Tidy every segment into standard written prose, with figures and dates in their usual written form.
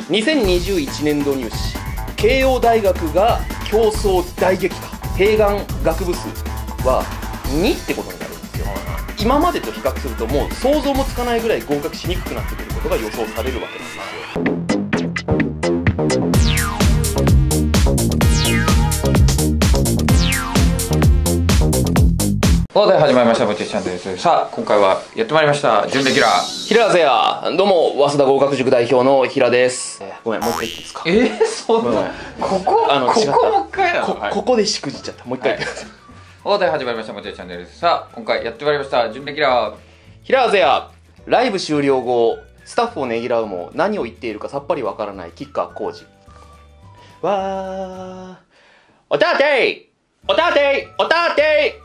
2021年度入試、慶応大学が競争大激化、併願学部数は2ってことになるんですよ。今までと比較するともう想像もつかないぐらい合格しにくくなってくることが予想されるわけなんですよ。 始まりました、もちチャンネルです。さあ、今回はやってまいりました、準レギュラー。 平瀬や、どうも、早稲田合格塾代表の平です。ごめん、もう一回言っていいですか。 そんな、ここもう一回なの。 ここでしくじっちゃった。もう一回言ってください。 始まりました、もちチャンネルです。さあ、今回やってまいりました、準レギュラー。 平瀬や、ライブ終了後、スタッフをねぎらうも何を言っているかさっぱりわからない吉川晃司。わー、おたておたておたて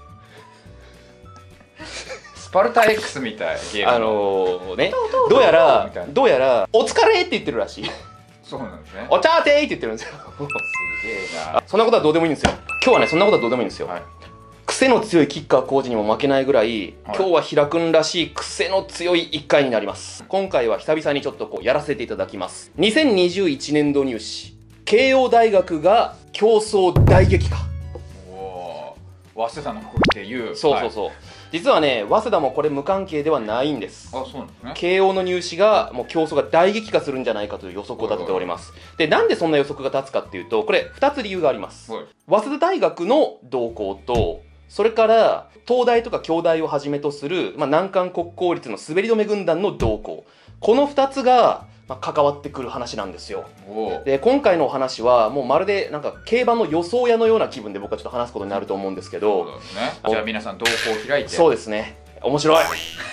スパルタ X みたいゲームね、どうやらお疲れって言ってるらしい。 そうなんですね。 おたてって言ってるんですよ。 すげえな。 そんなことはどうでもいいんですよ。今日はね、そんなことはどうでもいいんですよ。 はい、 癖の強い吉川晃司にも負けないぐらい、今日は平くんらしい癖の強い一回になります。今回は久々にちょっとこうやらせていただきます。2021年度入試、慶応大学が競争大激化。 早稲田の服っていう。 そうそうそう、実はね、早稲田もこれ無関係ではないんです。 あ、そうなんですね。 慶応の入試がもう競争が大激化するんじゃないかという予測を立てております。で、なんでそんな予測が立つかっていうと、これ2つ理由があります。早稲田大学の動向と、それから東大とか京大をはじめとする、難関国公立の滑り止め軍団の動向、この2つが関わってくる話なんですよ。で、今回のお話はもうまるでなんか競馬の予想屋のような気分で僕はちょっと話すことになると思うんですけど。 そうですね。じゃあ皆さん動向を開いて。 そうですね、面白い。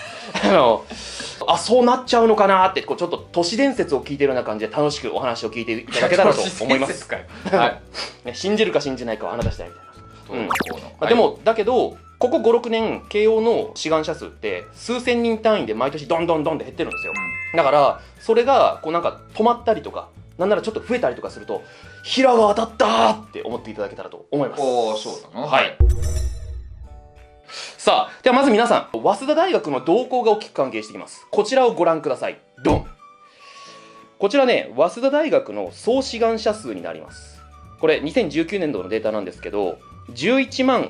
そうなっちゃうのかなって、こうちょっと都市伝説を聞いてるような感じで楽しくお話を聞いていただけたらと思います。信じるか信じないかはあなた次第みたいな。でもだけどここ 5,6 年慶応の志願者数って数千人単位で毎年どんどんどんで減ってるんですよ。だからそれがこうなんか止まったりとか、なんならちょっと増えたりとかすると、平が当たったーって思っていただけたらと思います。 そうだな。 はい。さあ、ではまず皆さん、早稲田大学の動向が大きく関係してきます。こちらをご覧ください。ドン。こちらね、早稲田大学の総志願者数になります。これ2019年度のデータなんですけど、11万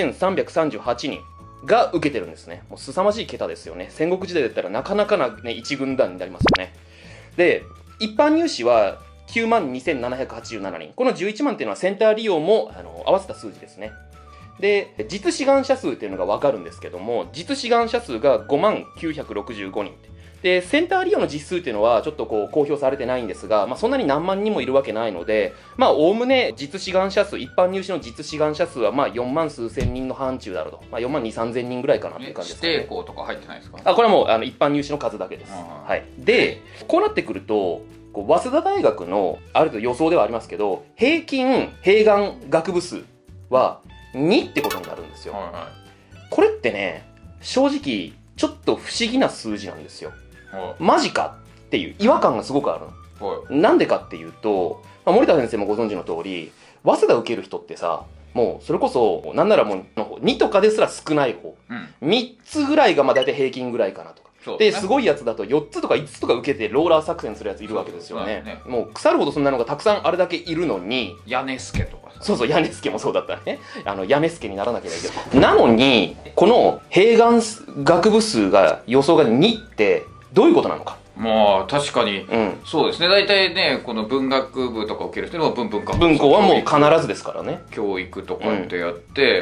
1338人が受けてるんですね。もう凄まじい桁ですよね。戦国時代だったらなかなかな、ね、一軍団になりますよね。で、一般入試は9万2787人。この11万っていうのはセンター利用も合わせた数字ですね。で、実志願者数っていうのが分かるんですけども、実志願者数が5万965人。で、センター利用の実数っていうのはちょっとこう公表されてないんですが、そんなに何万人もいるわけないので、おおむね実志願者数、一般入試の実志願者数は4万数千人の範疇だろうと。4万2、3千人ぐらいかなっていう感じですかね。 指定校とか入ってないですか？ これはもう一般入試の数だけです。はい。で、こうなってくると、早稲田大学のある程度予想ではありますけど、平均併願学部数は2ってことになるんですよ。これってね、正直ちょっと不思議な数字なんですよ。マジかっていう違和感がすごくあるの。なんでかっていうと、森田先生もご存知の通り、早稲田受ける人ってさ、もうそれこそなんならもう2とかですら少ない方、3つぐらいが大体平均ぐらいかなとか。ですごいやつだと4つとか5つとか受けてローラー作戦するやついるわけですよね。もう腐るほどそんなのがたくさんあれだけいるのに、 屋根助とかさ。 そうそう、屋根助もそうだったね。屋根助にならなきゃいけないけど。なのにこの併願学部数が予想が2ってどういうことなのか。 確かに、そうですね。大体ね、この文学部とか受ける人には文校はもう必ずですからね。 教育とかってやって、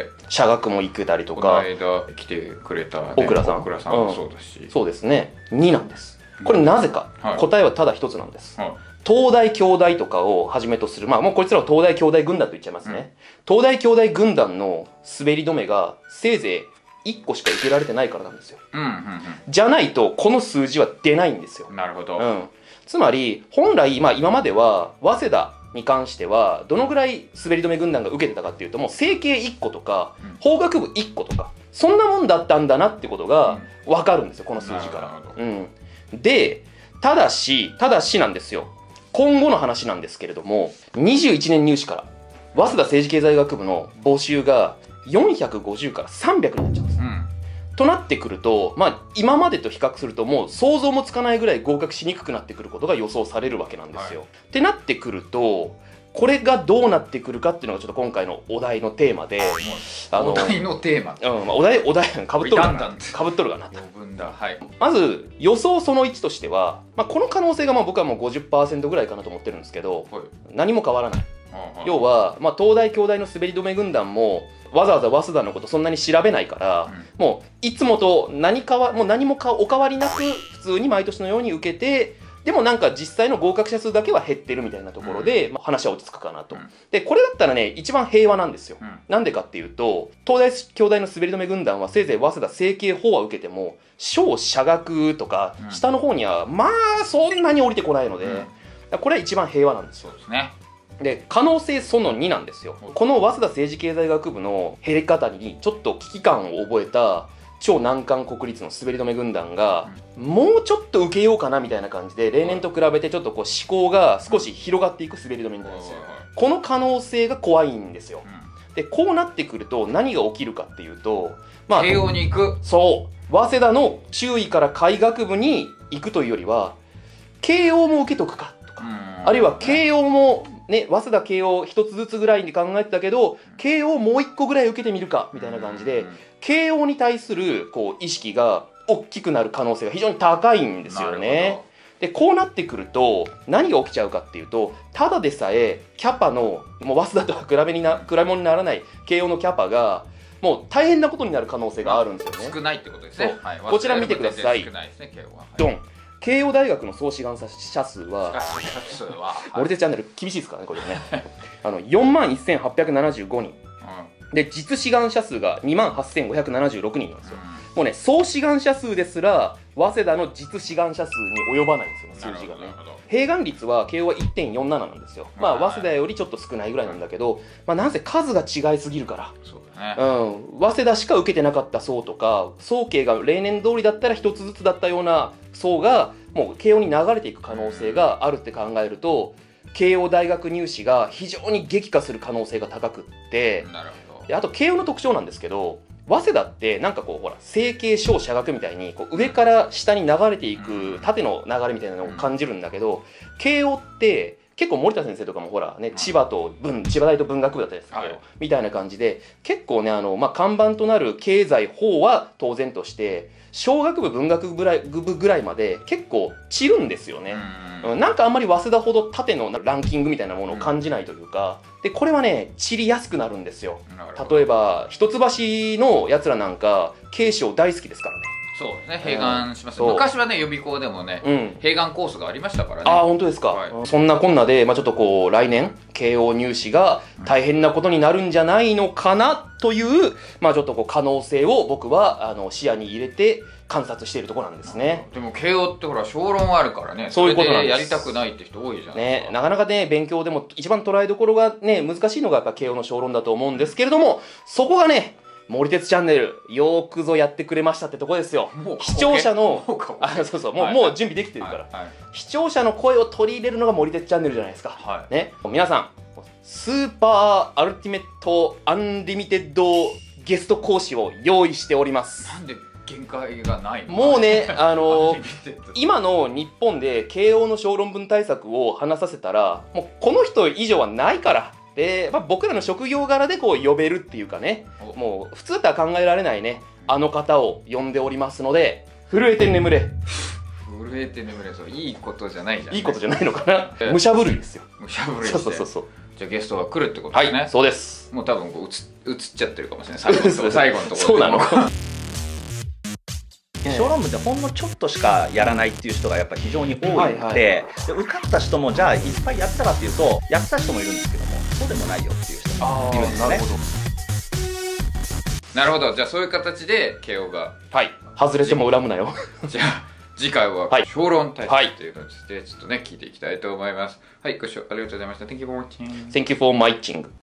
社学も行けたりとか。 この間来てくれた大倉さんもそうだし。 そうですね。2なんです。これなぜか。答えはただ一つなんです。東大京大とかをはじめとする、もうこいつらは東大京大軍団と言っちゃいますね。東大京大軍団の滑り止めがせいぜい1個しか受けられてないからなんですよ。じゃないとこの数字は出ないんですよ。 なるほど。 つまり本来、今までは早稲田に関してはどのぐらい滑り止め軍団が受けてたかっていうと、もう整形1個とか法学部1個とかそんなもんだったんだなってことが分かるんですよ、この数字から。で、ただしなんですよ。今後の話なんですけれども、21年入試から早稲田政治経済学部の募集が450から300になっちゃうんです。 となってくると、今までと比較するともう想像もつかないぐらい合格しにくくなってくることが予想されるわけなんですよ。ってなってくると、これがどうなってくるかっていうのがちょっと今回のお題のテーマで、 お題のテーマ、 お題かぶっとるかなかぶっとるかなと。 余分だ。はい。 まず予想その1としては、この可能性が僕はもう 50% ぐらいかなと思ってるんですけど、何も変わらない。要は、東大京大の滑り止め軍団もわざわざ早稲田のことそんなに調べないから、もういつもともう何もお変わりなく普通に毎年のように受けて、でもなんか実際の合格者数だけは減ってるみたいなところで、話は落ち着くかなと。でこれだったらね一番平和なんですよ。なんでかっていうと、東大京大の滑り止め軍団はせいぜい早稲田成形法は受けても小社学とか下の方にはそんなに降りてこないので、これは一番平和なんですよ。 そうですね。 で可能性その2なんですよ。この早稲田政治経済学部の減り方にちょっと危機感を覚えた超難関国立の滑り止め軍団が、もうちょっと受けようかなみたいな感じで例年と比べてちょっとこう思考が少し広がっていく滑り止めになるんですよ。この可能性が怖いんですよ。でこうなってくると何が起きるかっていうと、 慶応に行く。 そう早稲田の中医から海学部に行くというよりは慶応も受けとくかとか、あるいは慶応もね、早稲田慶応一つずつぐらいに考えてたけど慶応もう一個ぐらい受けてみるかみたいな感じで、慶応に対するこう意識が大きくなる可能性が非常に高いんですよね。でこうなってくると何が起きちゃうかっていうと、ただでさえキャパのもう早稲田とは比べ物にならない慶応のキャパがもう大変なことになる可能性があるんですよね。 少ないってことですね。 こちら見てください。ドン。慶応大学の総志願者数は森手チャンネル厳しいですからねこれね41,875人で実志願者数が28,576人なんですよ。もうね総志願者数ですら早稲田の実志願者数に及ばないんですよ、数字がね。併願率は慶応は 1.47 なんですよ。早稲田よりちょっと少ないぐらいなんだけど、なんせ数が違いすぎるから、早稲田しか受けてなかった層とか総計が例年通りだったら一つずつだったような層がもう慶応に流れていく可能性があるって考えると、慶応大学入試が非常に激化する可能性が高くって、であと慶応の特徴なんですけど、早稲田ってなんかこうほら成形小社学みたいにこう上から下に流れていく縦の流れみたいなのを感じるんだけど、慶応って結構森田先生とかもほらね千葉大と文学部だったですけど、みたいな感じで結構ね看板となる経済法は当然として小学部文学部ぐらいまで結構散るんですよね。なんかあんまり早稲田ほど縦のランキングみたいなものを感じないというか、でこれはね散りやすくなるんですよ。例えば一橋のやつらなんか慶尚大好きですからね。 そうですね、併願します。昔はね予備校でもね、併願コースがありましたからね。 本当ですか。そんなこんなでちょっとこう来年慶応入試が大変なことになるんじゃないのかなというちょっとこう可能性を僕は視野に入れて観察しているところなんですね。 でも慶応ってほら小論あるからね、 そういうことなんです。 やりたくないって人多いじゃないですか。 なかなかね勉強でも一番捉えどころがね難しいのがやっぱ慶応の小論だと思うんですけれども、そこがね森鉄チャンネルよくぞやってくれましたってとこですよ。視聴者のもう準備できてるから、視聴者の声を取り入れるのが森鉄チャンネルじゃないですか。ね、皆さんスーパーアルティメットアンリミテッドゲスト講師を用意しております。 なんで限界がないの？ もうね今の日本で慶応の小論文対策を話させたらもうこの人以上はないから。で僕らの職業柄でこう呼べるっていうかね、もう普通とは考えられないねあの方を呼んでおりますので、震えて眠れ。 震えて眠れ、そういいことじゃないじゃん。 いいことじゃないのかな。武者震いですよ。 武者震いして。そう。じゃあゲストが来るってことですね。 そうです。 もう多分こう映っちゃってるかもしれない。最後のところ。 そうなの。 小論文ってほんのちょっとしかやらないっていう人がやっぱ非常に多いので、受かった人もじゃあいっぱいやったかっていうとやった人もいるんですけども、そうでもないよっていう人もいるんですね。 なるほど。じゃあそういう形で慶応が外れても恨むなよ。 じゃあ次回は小論対策という形でちょっとね聞いていきたいと思います。はい、ご視聴ありがとうございました。Thank you for watching. Thank you for watching.